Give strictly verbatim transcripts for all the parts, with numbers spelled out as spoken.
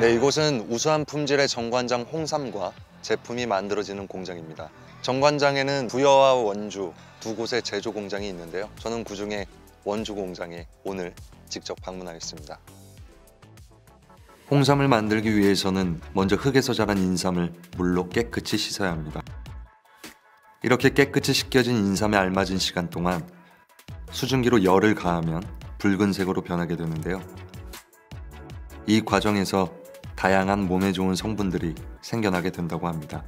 네, 이곳은 우수한 품질의 정관장 홍삼과 제품이 만들어지는 공장입니다. 정관장에는 부여와 원주 두 곳의 제조 공장이 있는데요. 저는 그중에 원주 공장에 오늘 직접 방문하였습니다. 홍삼을 만들기 위해서는 먼저 흙에서 자란 인삼을 물로 깨끗이 씻어야 합니다. 이렇게 깨끗이 씻겨진 인삼에 알맞은 시간 동안 수증기로 열을 가하면 붉은색으로 변하게 되는데요. 이 과정에서 다양한 몸에 좋은 성분들이 생겨나게 된다고 합니다.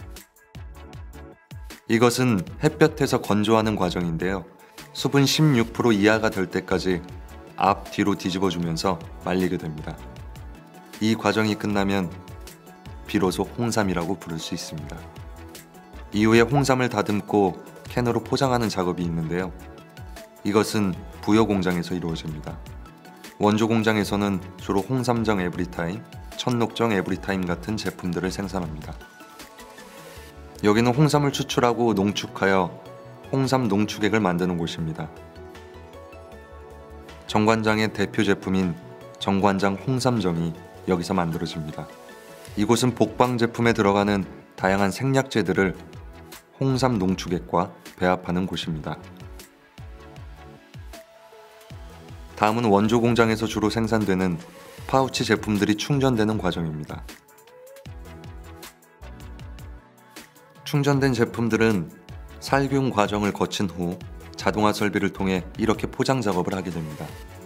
이것은 햇볕에서 건조하는 과정인데요. 수분 십육 퍼센트 이하가 될 때까지 앞, 뒤로 뒤집어주면서 말리게 됩니다. 이 과정이 끝나면 비로소 홍삼이라고 부를 수 있습니다. 이후에 홍삼을 다듬고 캔으로 포장하는 작업이 있는데요. 이것은 부여 공장에서 이루어집니다. 원조 공장에서는 주로 홍삼정 에브리타임, 천녹정 에브리타임 같은 제품들을 생산합니다. 여기는 홍삼을 추출하고 농축하여 홍삼 농축액을 만드는 곳입니다. 정관장의 대표 제품인 정관장 홍삼정이 여기서 만들어집니다. 이곳은 복방 제품에 들어가는 다양한 생약제들을 홍삼 농축액과 배합하는 곳입니다. 다음은 원조 공장에서 주로 생산되는 파우치 제품들이 충전되는 과정입니다. 충전된 제품들은 살균 과정을 거친 후 자동화 설비를 통해 이렇게 포장 작업을 하게 됩니다.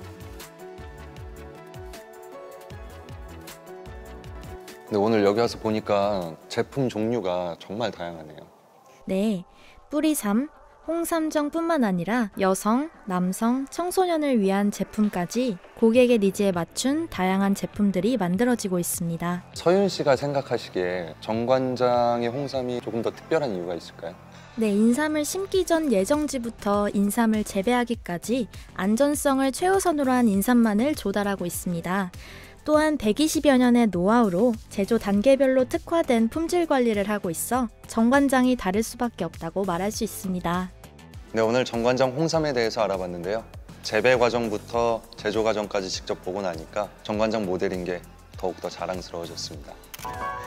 근데 오늘 여기 와서 보니까 제품 종류가 정말 다양하네요. 네, 뿌리삼, 홍삼정뿐만 아니라 여성, 남성, 청소년을 위한 제품까지 고객의 니즈에 맞춘 다양한 제품들이 만들어지고 있습니다. 서윤 씨가 생각하시기에 정관장의 홍삼이 조금 더 특별한 이유가 있을까요? 네, 인삼을 심기 전 예정지부터 인삼을 재배하기까지 안전성을 최우선으로 한 인삼만을 조달하고 있습니다. 또한 백이십여 년의 노하우로 제조 단계별로 특화된 품질 관리를 하고 있어 정관장이 다를 수밖에 없다고 말할 수 있습니다. 네, 오늘 정관장 홍삼에 대해서 알아봤는데요. 재배 과정부터 제조 과정까지 직접 보고 나니까 정관장 모델인 게 더욱더 자랑스러워졌습니다.